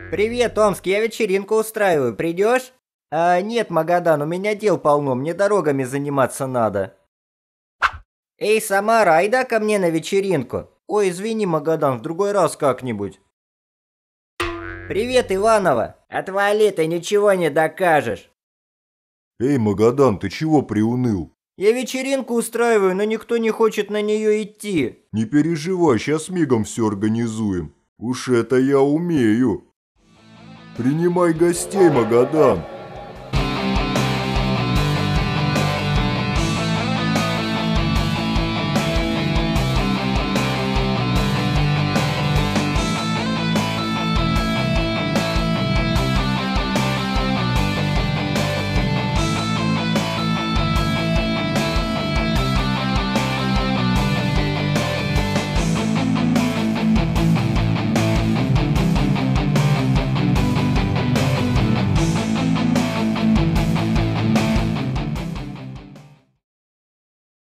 Привет, Омск, я вечеринку устраиваю, придешь? Нет, Магадан, у меня дел полно, мне дорогами заниматься надо. Эй, Самара, айда ко мне на вечеринку. Ой, извини, Магадан, в другой раз как-нибудь. Привет, Иванова. Отвали, ты ничего не докажешь. Эй, Магадан, ты чего приуныл? Я вечеринку устраиваю, но никто не хочет на нее идти. Не переживай, сейчас мигом все организуем. Уж это я умею. Принимай гостей, Магадан.